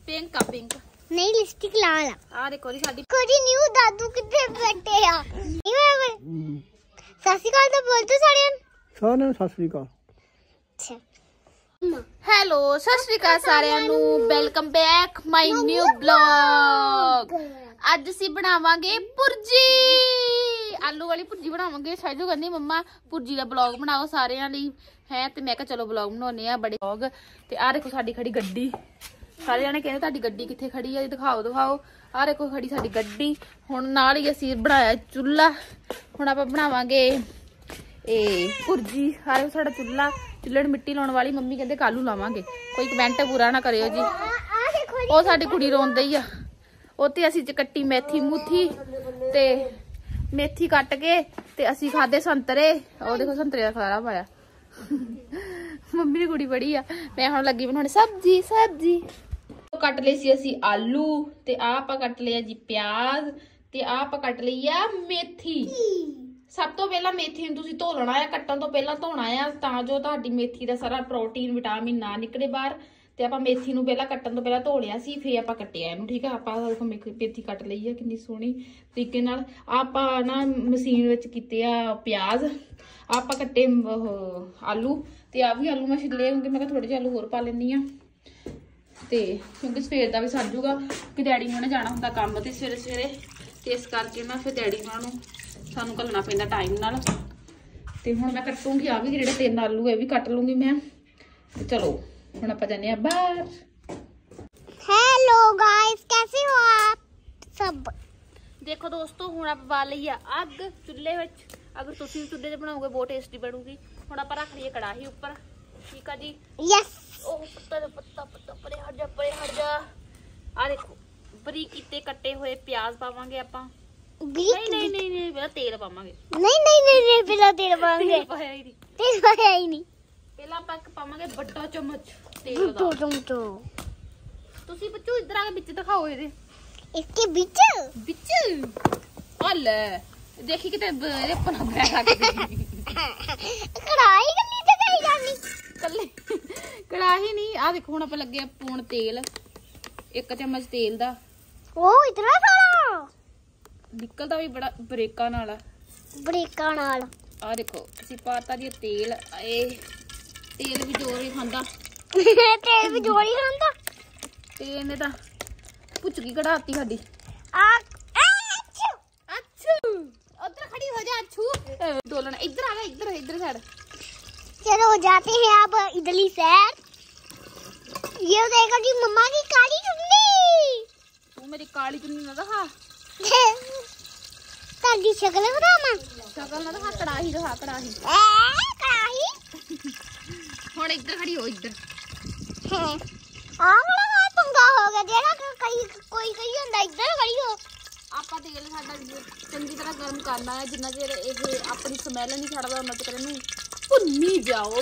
Pink का pink नहीं lipstick लाल आ देखो जी साडी कोई न्यू दादू किथे बैठे आ सत श्री अकाल तो बोल तो सारे सत श्री अकाल हेलो सत श्री अकाल सारिਆਂ ਨੂੰ welcome back my new blog ਅੱਜ ਅਸੀਂ ਬਣਾਵਾਂਗੇ ਪੁਰਜੀ ਆਲੂ ਵਾਲੀ ਪੁਰਜੀ ਬਣਾਵਾਂਗੇ ਸਾਜੂ ਕਹਿੰਦੀ ਮੰਮਾ ਪੁਰਜੀ ਦਾ ਬਲੌਗ ਬਣਾਓ ਸਾਰਿਆਂ ਲਈ ਹੈ ਤੇ ਮੈਂ ਕਿਹਾ ਚਲੋ ਬਲੌਗ ਬਣਾਉਣੇ ਆ ਬੜੇ ਬਲੌਗ ਤੇ ਆ ਦੇਖੋ ਸਾਡੀ ਖੜੀ ਗੱਡੀ ਸਾਰੇ ਜਾਣੇ ਕਹਿੰਦੇ ਤੁਹਾਡੀ ਗੱਡੀ ਕਿੱਥੇ ਖੜੀ ਆ ਦਿਖਾਓ ਆ ਦੇਖੋ ਖੜੀ ਸਾਡੀ ਗੱਡੀ ਹੁਣ ਨਾਲ ਹੀ ਅਸੀਂ ਬਣਾਇਆ ਚੁੱਲ੍ਹਾ ਹੁਣ ਆਪਾਂ ਬਣਾਵਾਂਗੇ ਇਹ ਪੁਰਜੀ ਹਾਰੇ ਸਾਡਾ ਚੁੱਲ੍ਹਾ ਚੁੱਲ੍ਹੇ ਨੂੰ ਮਿੱਟੀ ਲਾਉਣ ਵਾਲੀ ਮੰਮੀ ਕਹਿੰਦੇ ਕਾਲੂ ਲਾਵਾਂਗੇ ਕੋਈ ਕਮੈਂਟ ਬੁਰਾ ਨਾ ਕਰਿਓ ਜੀ ਉਹ ਸਾਡੀ ਕੁੜੀ ਰੋਂਦੀ ਹੀ ਆ ਉੱਥੇ ਅਸੀਂ ਕੱਟੀ ਮੇਥੀ ਮੂਥੀ ਤੇ ਮੇਥੀ ਕੱਟ ਕੇ ਤੇ ਅਸੀਂ ਖਾਦੇ ਸੰਤਰੇ ਉਹ ਦੇਖੋ ਸੰਤਰੇ ਦਾ ਖਲਾਰਾ ਪਾਇਆ ਮੰਮੀ ਦੀ ਕੁੜੀ ਬੜੀ ਆ ਮੈਂ ਹੁਣ ਲੱਗੀ ਬਣਾਉਣੀ ਸਬਜ਼ੀ ਕੱਟ ਲਈ ਸੀ ਅਸੀਂ ਆਲੂ ਤੇ ਆ ਆਪਾਂ ਕੱਟ ਲਿਆ ਜੀ ਪਿਆਜ਼ ਤੇ ਆ ਆਪਾਂ ਕੱਟ ਲਈ ਆ ਮੇਥੀ ਸਭ ਤੋਂ ਪਹਿਲਾਂ ਮੇਥੀ ਨੂੰ ਤੁਸੀਂ ਧੋ ਲੈਣਾ ਆ ਕੱਟਣ ਤੋਂ ਪਹਿਲਾਂ ਧੋਣਾ ਆ ਤਾਂ ਜੋ ਤੁਹਾਡੀ ਮੇਥੀ ਦਾ ਸਾਰਾ ਪ੍ਰੋਟੀਨ ਵਿਟਾਮਿਨ ਨਾ ਨਿਕਲੇ ਬਾਹਰ ਤੇ ਆਪਾਂ ਮੇਥੀ ਨੂੰ ਪਹਿਲਾਂ ਕੱਟਣ ਤੋਂ ਪਹਿਲਾਂ ਧੋ ਲਿਆ ਸੀ ਫੇਰ ਆਪਾਂ ਕੱਟਿਆ ਇਹਨੂੰ ਠੀਕ ਆ ਆਪਾਂ ਦੇਖੋ ਮੇਥੀ ਕੱਟ ਲਈ ਆ ਕਿੰਨੀ ਸੋਹਣੀ ਤਰੀਕੇ ਨਾਲ ਆਪਾਂ ਨਾ ਮਸ਼ੀਨ ਵਿੱਚ ਕੀਤੇ ਆ ਪਿਆਜ਼ ਆਪਾਂ ਕੱਟੇ ਆਲੂ ਤੇ ਆ ਵੀ ਆਲੂ ਮੈਂ ਛਿੱਲੇ ਕਿਉਂਕਿ ਮੈਂ ਕਿਹਾ ਥੋੜੇ ਜਿਹੇ ਆਲੂ ਹੋਰ ਪਾ ਲੈਂਦੀ ਆ ਤੇ ਕਿਉਂਕਿ ਸਵੇਰ ਦਾ ਵੀ ਸਰ ਜੂਗਾ ਕਿ ਡੈਡੀ ਨੂੰ ਨੇ ਜਾਣਾ ਹੁੰਦਾ ਕੰਮ ਤੇ ਸਵੇਰੇ ਤੇ ਇਸ ਕਰਕੇ ਨਾ ਫਿਰ ਡੈਡੀ ਨੂੰ ਸਾਨੂੰ ਘੱਲਣਾ ਪੈਂਦਾ ਟਾਈਮ ਨਾਲ ਤੇ ਹੁਣ ਮੈਂ ਕੱਟੂਗੀ ਆ ਵੀ ਜਿਹੜੇ 3 ਆਲੂ ਇਹ ਵੀ ਕੱਟ ਲੂੰਗੀ ਮੈਂ ਤੇ ਚਲੋ ਹੁਣ ਆਪਾਂ ਜਾਨੇ ਆ ਬਾਹਰ हेलो गाइस कैसे हो आप सब देखो दोस्तों ਹੁਣ ਆਪਾਂ ਬਾਲ ਲਈ ਆ ਅੱਗ ਚੁੱਲ੍ਹੇ ਵਿੱਚ ਅਗਰ ਤੁਸੀਂ ਚੁੱਲ੍ਹੇ ਤੇ ਬਣਾਓਗੇ ਬਹੁਤ ਟੇਸਟੀ ਬਣੂਗੀ ਹੁਣ ਆਪਾਂ ਰੱਖ ਲਈਏ ਕੜਾਹੀ ਉੱਪਰ ਠੀਕ ਆ ਜੀ यस ਉਹ ਪੱਤਾ ਪਰੇ ਹਟ ਜਾ ਆ ਦੇਖੋ ਬਰੀਕ ਕੀਤੇ ਕੱਟੇ ਹੋਏ ਪਿਆਜ਼ ਪਾਵਾਂਗੇ ਆਪਾਂ ਨਹੀਂ ਪਹਿਲਾਂ ਤੇਲ ਪਾਵਾਂਗੇ नहीं बिना तेल पाएंगे ਪਾਇਆ ਹੀ ਨਹੀਂ तेल पाया ही नहीं ਪਹਿਲਾਂ ਆਪਾਂ ਪਾਵਾਂਗੇ ਵੱਡਾ ਚਮਚ ਤੇਲ ਦਾ ਤੁਸੀਂ ਬੱਚੋ ਇੱਧਰ ਆ ਕੇ ਵਿੱਚ ਦਿਖਾਓ ਇਹਦੇ इसके बीच ਆ ਲੈ ਦੇਖੀ ਕਿਤੇ ਇਹਦੇ ਪਨਾ ਬੈ ਲੱਗਦੀ कढ़ाई गली ते कहीं जानी ਕੱਲੇ ਕੜਾਹੀ ਨਹੀਂ ਆ देखो ਹੁਣ ਆਪਾਂ ਲੱਗੇ ਆ ਪੂਣ ਤੇਲ 1 ਚਮਚ ਤੇਲ ਦਾ ओ इतना सारा ਨਿਕਲਦਾ ਵੀ ਬੜਾ ਬ੍ਰੇਕਾਂ ਨਾਲ ਆ ब्रेका नाल ਆ ਦੇਖੋ ਅਸੀਂ ਪਾਤਾ ਜੀ ਤੇਲ ਇਹ ਤੇਲ ਵੀ ਜ਼ੋਰ ਹੀ ਖਾਂਦਾ तेल भी जोड़ी खांदा ਤੇ ਇਹਨੇ ਤਾਂ ਪੁੱਛਗੀ ਕਢਾਤੀ ਸਾਡੀ ਅੱਛੂ ਉਧਰ ਖੜੀ ਹੋ ਜਾ ਅੱਛੂ ਦੋਲਣ ਇੱਧਰ ਆ ਜਾ ਇੱਧਰ ਸਾਈਡ चलो जाते हैं अब इडली सैर ये देखो जी मम्मा की काली चुन्नी तू मेरी काली चुन्नी ना दिखा ताड़ी शक्ल बतामा शक्ल ना दिखा कड़ाही कड़ाही ਹੁਣ ਇੱਧਰ ਖੜੀ ਹੋ ਇੱਧਰ ਆ ਵਾਲਾ ਪੰਗਾ ਹੋ ਗਿਆ ਜਿਹੜਾ ਕੋਈ ਹੁੰਦਾ ਇੱਧਰ ਖੜੀ ਹੋ ਆਪਾਂ ਤੇਲ ਸਾਡਾ ਚੰਗੀ ਤਰ੍ਹਾਂ ਗਰਮ ਕਰਨਾ ਹੈ ਜਿੰਨਾ ਚਿਰ ਇਹ ਆਪਣੀ ਸਮੈਲ ਨਹੀਂ ਛੱਡਦਾ ਉਹਨਾਂ ਚਿਰ ਇਹਨੂੰ ਭੁੰਨੀ ਜਾਓ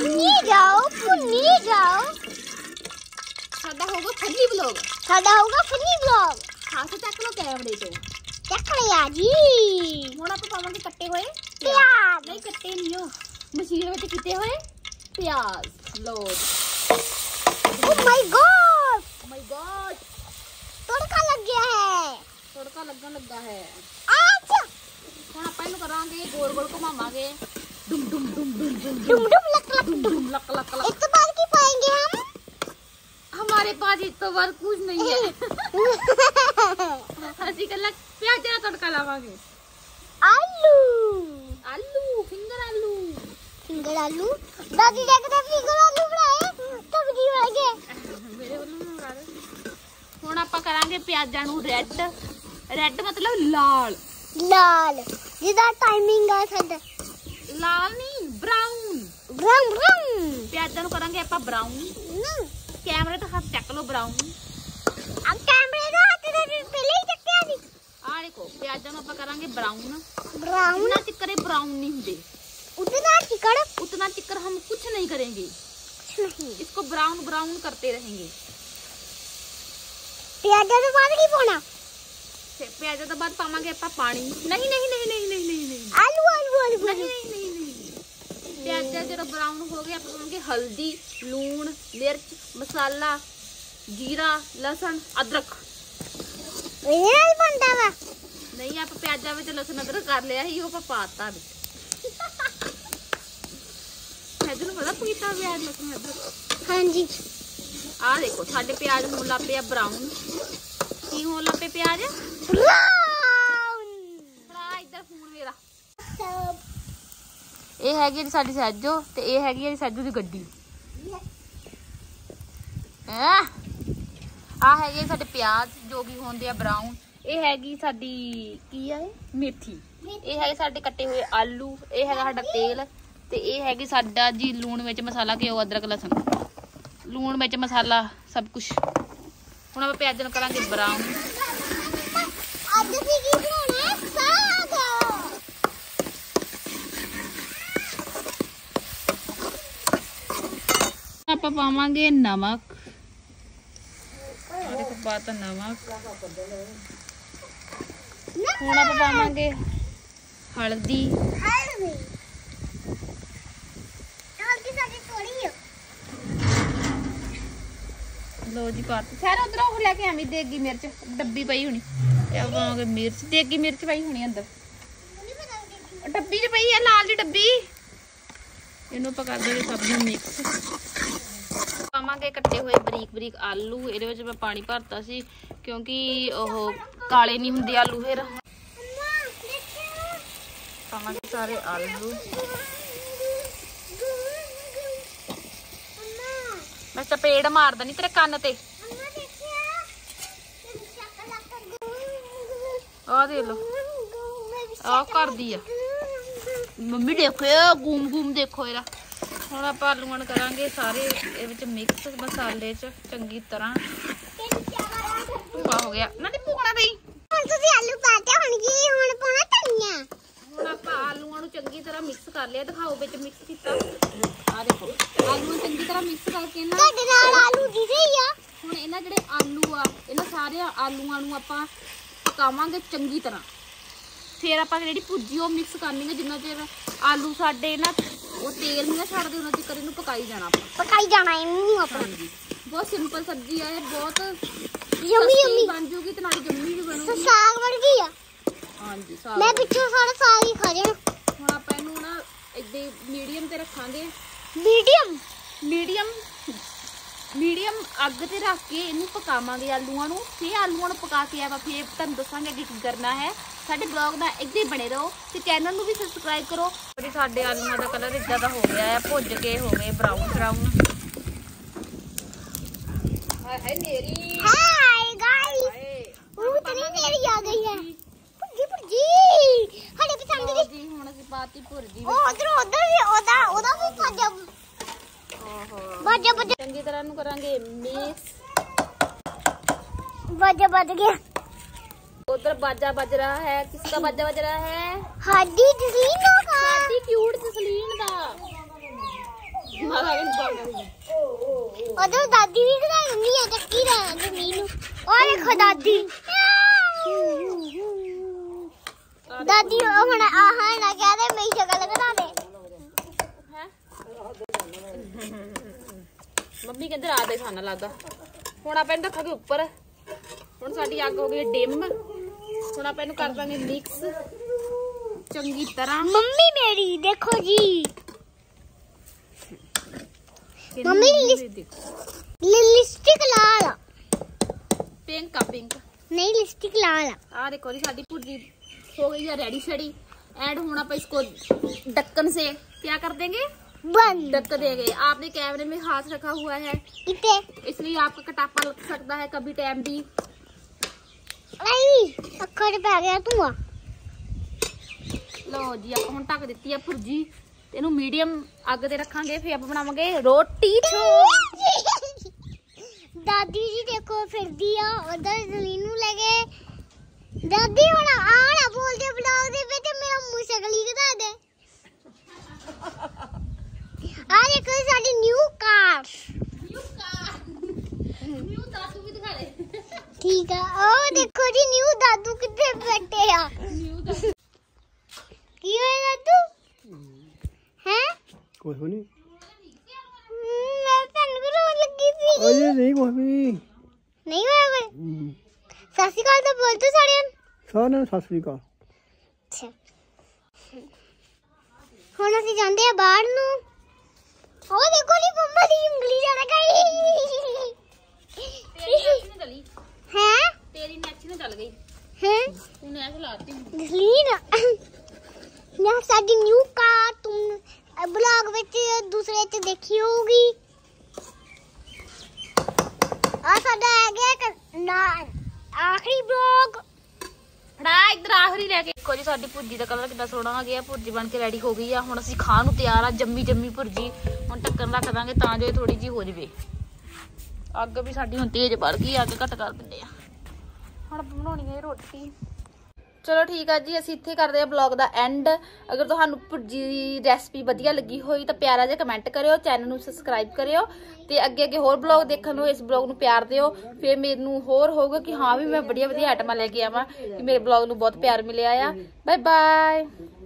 ਸਾਡਾ ਹੋਊਗਾ ਫਨੀ ਵਲੌਗ ਹੱਥ ਚੱਕ ਲੋ ਕੈਮਰੇ ਤੋਂ ਚੱਕ ਲਿਆ ਜੀ ਹੁਣ ਆਪਾਂ ਪਾਵਾਂਗੇ ਕੱਟੇ ਹੋਏ ਪਿਆਜ਼ ਨਹੀਂ ਕੱਟੇ ਨਹੀਂ ਉਹ ਮਸ਼ੀਨ ਵਿੱਚ ਕੀਤੇ ਹੋਏ ਪਿਆਜ਼ ਲੋ ਓ ਮਾਈ ਗॉड ਤੜਕਾ ਲੱਗਣ ਲੱਗਾ ਹੈ ਅੱਛਾ ਹੁਣ ਆਪਾਂ ਇਹਨੂੰ ਕਰਾਂਗੇ ਗੋਲ ਘੁਮਾਵਾਂਗੇ डुम लक इस तो बाद की पाएंगे हम हमारे पास इस तो बार कुछ नहीं है ਅਸੀਂ ਕੱਲਾ ਪਿਆਜ਼ ਦਾ ਤੜਕਾ ਲਾਵਾਂਗੇ ਆਲੂ ਫਿੰਗਰ ਆਲੂ ਦਾਦੀ ਦੇਖਦੇ ਫਿੰਗਰ ਆਲੂ ਬਣਾਏ ਸਬਜ਼ੀ ਵਾਲੇ ਮੇਰੇ ਵੱਲੋਂ ਬਣਾ ਦੇ ਹੁਣ ਆਪਾਂ ਕਰਾਂਗੇ ਪਿਆਜ਼ਾਂ ਨੂੰ ਰੈੱਡ ਮਤਲਬ ਲਾਲ ਜਿਹਦਾ ਟਾਈਮਿੰਗ ਆ ਸਾਡਾ ਲਾਲ ਨਹੀਂ ਬ੍ਰਾਊਨ ਪਿਆਜ਼ਾਂ ਨੂੰ ਕਰਾਂਗੇ ਆਪਾਂ ਬ੍ਰਾਊਨ ਕੈਮਰੇ ਤੇ ਹੱਥ ਚੱਕ ਲਓ ਬ੍ਰਾਊਨ ਆ ਕੈਮਰੇ ਦਾ ਹੱਥ ਤੇ ਪਹਿਲੇ ਹੀ ਚੱਕਿਆ ਸੀ ਆ ਦੇਖੋ ਪਿਆਜ਼ਾਂ ਨੂੰ ਆਪਾਂ ਕਰਾਂਗੇ ਬ੍ਰਾਊਨ ਨਾ ਚਿੱਕਰੇ ਬ੍ਰਾਊਨ ਨਹੀਂ ਹੁੰਦੇ उतना चिक्कर हम कुछ नहीं करेंगे इसको ब्राउन करते रहेंगे प्याजा तो बाद की पाना प्याजा तो बाद पावांगे ਆਪਾਂ ਪਾਣੀ नहीं आलू नहीं प्याजा जब ब्राउन हो गया ਆਪਾਂ ਪਾਵਾਂਗੇ हल्दी लूण मिर्च मसाला जीरा लहसुन अदरक बनता वा नहीं आप प्याजा में लहसुन अदरक कर लिया ही वो पाता भी पता पीता प्याज लहसुन अदरक। हाँ जी आ देखो साडे प्याज होन लग पे ब्राउन की होन लग पे प्याज इधर फोन मेरा ये हैगी जी साडी सैजो ते ये हैगी जी सैजो दी गड्डी आ हैगे साडे प्याज जो कि होंदे आ ब्राउन ये हैगी साडी की है मेथी ये है साडे कट्टे हुए आलू ये हैगा साडा तेल ते ये हैगी साडा जी लूण विच मसाला घिओ अदरक लहसुन लूण विच मसाला सब कुछ हुण आपां प्याज नूं करांगे ब्राउन ਅੱਜ ਅਸੀਂ ਕੀ ਬਣਾਉਣਾ ਹੈ ਸਾਗ ਆਪਾਂ ਪਾਵਾਂਗੇ ਨਮਕ देखो पाता नमक ਹੁਣ ਆਪਾਂ ਪਾਵਾਂਗੇ हल्दी ਹਲਦੀ ਸਾਡੀ ਥੋੜੀ ਹੈ लो जी पाती सारा उधर वो लेके आवी देगी मिर्च डब्बी पई होनी पावांगे मिर्च देगी मिर्च पई होनी अंदर डब्बी च पई है लाल दी डब्बी इनू ਆਪਾਂ ਕਰ ਦੇਗੇ ਸਭ ਨੂੰ ਮਿਕਸ ਪਾਵਾਂਗੇ ਕੱਟੇ ਹੋਏ ਬਰੀਕ ਬਰੀਕ ਆਲੂ ਇਹਦੇ ਵਿੱਚ ਮੈਂ ਪਾਣੀ ਭਰਤਾ ਸੀ ਕਿਉਂਕਿ ਉਹ ਕਾਲੇ ਨਹੀਂ ਹੁੰਦੇ ਆਲੂ ਫਿਰ ਪਾਵਾਂਗੇ ਸਾਰੇ ਆਲੂ मैं चपेड़ मार दनी तेरे कान ते आ दे लो आ कर दी है मम्मी देखो घूम घूम देखो इहदा हुण आपां आलूआं नूं करांगे सारे इहदे विच मिक्स मसाले च चंगी तरह धुआ हो गया ना नी भुगना दई ਹੁਣ ਤੁਸੀਂ ਆਲੂ ਪਾਤੇ ਹੋਣਗੇ ਹੁਣ ਪਾਉਣਾ ਧਨੀਆ ਹੁਣ ਆਪਾਂ ਆਲੂਆਂ ਨੂੰ ਚੰਗੀ ਤਰ੍ਹਾਂ ਮਿਕਸ ਕਰ ਲਿਆ ਦਿਖਾਓ ਵਿੱਚ ਮਿਕਸ ਕੀਤਾ ਆ ਦੇਖੋ ਆਲੂਆਂ ਚੰਗੀ ਤਰ੍ਹਾਂ ਮਿਕਸ ਕਰਕੇ ਨਾ ਤੁਹਾਡੇ ਨਾਲ ਆਲੂ ਦਿਸੇ ਹੀ ਆ ਹੁਣ ਇਹਨਾਂ ਜਿਹੜੇ ਆਲੂ ਆ ਇਹਨਾਂ ਸਾਰੇ ਆਲੂਆਂ ਨੂੰ ਆਪਾਂ ਪਕਾਵਾਂਗੇ ਚੰਗੀ ਤਰ੍ਹਾਂ ਫਿਰ ਆਪਾਂ ਜਿਹੜੀ ਭੁੱਜੀ ਉਹ ਮਿਕਸ ਕਰਨੀ ਹੈ ਜਿੰਨਾ ਚਿਰ ਆਲੂ ਸਾਡੇ ਨਾ ਉਹ ਤੇਲ ਨਹੀਂ ਛੱਡਦੇ ਉਹਨਾਂ ਚਿਰ ਇਹਨੂੰ ਪਕਾਈ ਜਾਣਾ ਆਪਾਂ ਪਕਾਈ ਜਾਣਾ ਇਹਨੂੰ ਆਪਣਾ ਹਾਂਜੀ ਬਹੁਤ ਸਿੰਪਲ ਸਬਜ਼ੀ ਆ ਇਹ ਬਹੁਤ ਯਮੀ ਯਮੀ ਬਣ ਜੂਗੀ ਤੇ ਨਾਲੇ ਜੰਮੀ ਵੀ ਬਣੂਗੀ ਸਾਗ ਵਰਗੀ ਆ ਹਾਂਜੀ ਸਾਗ ਮੈਂ ਪਿੱਛੋਂ ਸਾਰਾ ਸਾਗ ਹੀ ਖਾ ਜਾਣਾ ਹੁਣ ਆਪਾਂ ਇਹਨੂੰ ਨਾ ਇੱਦਾਂ ਮੀਡੀਅਮ ਤੇ ਰੱਖਾਂਗੇ ਮੀਡੀਅਮ ਅੱਗ ਤੇ ਰੱਖ ਕੇ ਇਹਨੂੰ ਪਕਾਵਾਂਗੇ ਆਲੂਆਂ ਨੂੰ ਫਿਰ ਆਲੂਆਂ ਨੂੰ ਪਕਾ ਕੇ ਆਪਾਂ ਫਿਰ ਤੁਹਾਨੂੰ ਦੱਸਾਂਗੇ ਕਿ ਕੀ ਕਰਨਾ ਹੈ ਸਾਡੇ ਬਲੌਗ ਦਾ ਇੱਦਾਂ ਹੀ ਬਣੇ ਰਹੋ ਤੇ ਚੈਨਲ ਨੂੰ ਵੀ ਸਬਸਕ੍ਰਾਈਬ ਕਰੋ ਤੇ ਸਾਡੇ ਆਲੂਆਂ ਦਾ ਕਲਰ ਇੱਦਾਂ ਦਾ ਹੋ ਗਿਆ ਹੈ ਭੁੱਜ ਕੇ ਹੋ ਗਏ ਬਰਾਊਨ ਹਾਏ ਮੇਰੀ ਹਾਈ ਗਾਇਸ ਉਹ ਤਨੀ ਮੇਰੀ ਆ ਗਈ ਹੈ ਭੁਰਜੀ ਸਾਡੇ ਪਸੰਦ ਦੀ ਜੀ ਹੁਣ ਅਸੀਂ ਪਾਤੀ ਭੁਰਜੀ ਉਹ ਉਧਰ ਵੀ ਉਹਦਾ ਵੀ ਭਾਜਾ ਬਾਜਾ ਚੰਗੀ ਤਰ੍ਹਾਂ ਨੂੰ ਕਰਾਂਗੇ ਮਿਕਸ ਬਾਜਾ ਵੱਜ ਗਿਆ उधर बाजा बज रहा है किसका बाजा बज रहा है हाडी जसलीन का हाडी क्यूट जसलीन दा उधर दादी भी खड़ा नहीं है टक्की रहा जसलीन और देखो दादी दादी ਹੁਣ ਆਹਾਂ ਨਾ ਕਹਦੇ ਮੇਰੀ ਸ਼ਕਲ ਬਣਾ ਦੇ ਹੈ ਮੰਮੀ ਕਹਿੰਦੇ ਰਾਤ ਦਾ ਖਾਣਾ ਲੱਗਾ ਹੁਣ ਆਪਾਂ ਇਹਨੂੰ ਰੱਖਾਂਗੇ ਉੱਪਰ ਹੁਣ ਸਾਡੀ ਅੱਗ ਹੋ ਗਈ ਡਿਮ ਹੁਣ ਆਪਾਂ ਇਹਨੂੰ ਕਰ ਦਾਂਗੇ ਮਿਕਸ ਚੰਗੀ ਤਰ੍ਹਾਂ ਮੰਮੀ ਮੇਰੀ ਦੇਖੋ ਜੀ ਮੰਮੀ ਲਿਪਸਟਿਕ ਲਾਲ पिंक नहीं लिपस्टिक लाल आ देखो जी साडी भुर्जी हो गई है रेडी शेडी एंड ਹੁਣ ਆਪਾਂ इसको ढक्कन से क्या कर देंगे बंद ढक देंगे आपने कैमरे में हाथ रखा हुआ है इते इसलिए आपका कटापा लग सकता है कभी टाइम भी आई अखड़ पै गया धुआं लो जी आप ਹੁਣ ਢੱਕ ਦਿੱਤੀ ਹੈ ਭੁਰਜੀ ਤੇ ਇਹਨੂੰ ਮੀਡੀਅਮ ਅੱਗ ਤੇ ਰੱਖਾਂਗੇ ਫਿਰ ਆਪਾਂ ਬਣਾਵਾਂਗੇ ਰੋਟੀ दादी जी देखो फिरदी आ उधर जलीन नु लगे दादी हुन आना बोल दे ब्लॉग दे बेटे मेरा मुंह शकली दिखा दे आ देखो साडी न्यू कार न्यू दादू भी दिखा दे ठीक है ओ देखो जी न्यू दादू कितने बैठे आ न्यू दादू की होया दादू हैं कुछ नहीं मैं पेन को रोन लगी थी अरे नहीं कुछ भी ਨਹੀਂ ਹੋਇਆ ਫਿਰ ਸਤਿ ਸ਼੍ਰੀ ਅਕਾਲ ਤਾਂ ਬੋਲ ਤੋ ਸਾਰਿਆਂ ਨੂੰ ਸਤਿ ਸ੍ਰੀ ਅਕਾਲ। ਅੱਛਾ ਹੁਣ ਅਸੀਂ ਜਾਂਦੇ ਆ ਬਾਹਰ ਨੂੰ। ਉਹ ਦੇਖੋ ਨੀ ਮੰਮਾ ਦੀ ਉਂਗਲੀ ਜੜ ਗਈ ਹੈ। ਤੇਰੀ ਨੈਚੀ ਨਾ ਚੱਲ ਗਈ ਹੈ ਤੂੰ ਨੇ ਐਸੇ ਲਾਤੀ ਜਸਲੀਨ ਨਾ ਸਾਡੀ ਨਿਊ ਕਾਰ ਤੁਮ ਬਲੌਗ ਵਿੱਚ ਦੂਸਰੇ ਚ ਦੇਖੀ ਹੋਊਗੀ। ਆ ਸਾਡਾ ਆ ਗਿਆ ਨਾ ਆਖਰੀ ਬਲੌਗ। ਫੜਾ ਇੱਧਰ ਆਖਰੀ ਲੈ ਕੇ ਦੇਖੋ ਜੀ ਸਾਡੀ ਭੁਰਜੀ ਦਾ ਕਲਰ ਕਿੰਨਾ ਸੋਹਣਾ ਆ ਗਿਆ। ਭੁਰਜੀ ਬਣ ਕੇ ਰੈਡੀ ਹੋ ਗਈ ਆ। ਹੁਣ ਅਸੀਂ ਖਾਣ ਨੂੰ ਤਿਆਰ ਆ। ਜੰਮੀ ਭੁਰਜੀ ਹੁਣ ਢੱਕਣ ਰੱਖ ਦਾਂਗੇ ਤਾਂ ਜੋ ਇਹ ਥੋੜੀ ਜੀ ਹੋ ਜਾਵੇ। ਅੱਗ ਵੀ ਸਾਡੀ ਹੁਣ ਤੇਜ਼ ਬਲ ਗਈ। ਅੱਗ ਘੱਟ ਕਰ ਦਿੰਦੇ ਆ। ਹੁਣ ਬਣਾਉਣੀ ਹੈ ਰੋਟੀ। ਚਲੋ ਠੀਕ ਆ ਜੀ ਅਸੀਂ ਇੱਥੇ ਕਰਦੇ ਆ ਬਲੌਗ ਦਾ ਐਂਡ। ਅਗਰ ਤੁਹਾਨੂੰ ਭੁਰਜੀ ਦੀ ਰੈਸਪੀ ਵਧੀਆ ਲੱਗੀ ਹੋਈ ਤਾਂ ਪਿਆਰਾ ਜਿਹਾ ਕਮੈਂਟ ਕਰਿਓ, ਚੈਨਲ ਨੂੰ ਸਬਸਕ੍ਰਾਈਬ ਕਰਿਓ ਤੇ ਅੱਗੇ ਹੋਰ ਬਲੌਗ ਦੇਖਣ ਨੂੰ ਇਸ ਬਲੌਗ ਨੂੰ ਪਿਆਰ ਦਿਓ। ਫਿਰ ਮੈਨੂੰ ਹੋਰ ਹੋਊਗਾ ਕਿ ਹਾਂ ਵੀ ਮੈਂ ਵਧੀਆ ਆਈਟਮਾਂ ਲੈ ਕੇ ਆਵਾਂ ਕਿ ਮੇਰੇ ਬਲੌਗ ਨੂੰ ਬਹੁਤ ਪਿਆਰ ਮਿਲਿਆ ਆ। Bye bye.